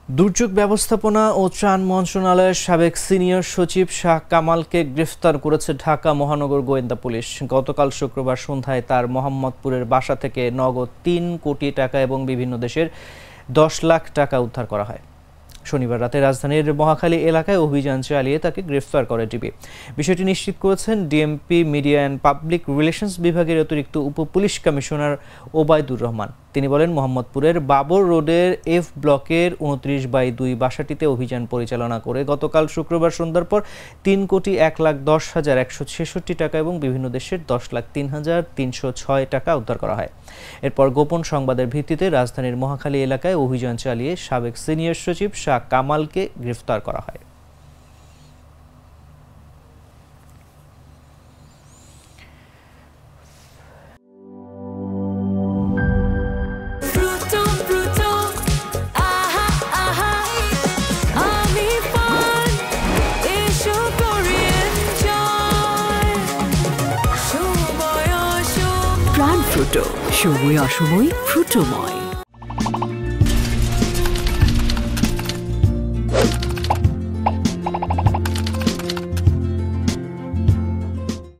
দুর্যোগ ব্যবস্থাপনা ও ত্রাণ মন্ত্রণালয়ের সাবেক সিনিয়র সচিব শাহ কামালকে গ্রেফতার করেছে ঢাকা মহানগর গোয়েন্দা পুলিশ। গতকাল শুক্রবার সন্ধ্যায় তার মোহাম্মদপুরের বাসা থেকে নগদ ৩ কোটি টাকা এবং বিভিন্ন দেশের ১০ লাখ টাকা উদ্ধার করা হয়। শনিবার রাতে রাজধানীর মহাখালী এলাকায় অভিযান চালিয়ে তাকে গ্রেফতার করে ডিবি। বিষয়টি নিশ্চিত করেছেন DMP media and public relations বিভাগের অতিরিক্ত উপপুলিশ কমিশনার ওবায়দুর রহমান। তিনি বলেন, মোহাম্মদপুরের বাবর রোডের এফ ব্লকের ২৯/২ বাসাটিতে অভিযান পরিচালনা করে গতকাল শুক্রবার সন্ধ্যার পর ৩,১,১০,১৬৬ টাকা এবং বিভিন্ন দেশের ১০,০৩,৩০৬ টাকা উদ্ধার করা হয়। এরপর গোপন সংবাদের ভিত্তিতে রাজধানীর মহাখালী এলাকায় অভিযান চালিয়ে সাবেক সিনিয়র সচিব শাহ কামালকে গ্রেফতার করা হয়। প্রাণ ফ্রুটো, সময় অসময় ফ্রুটোময়।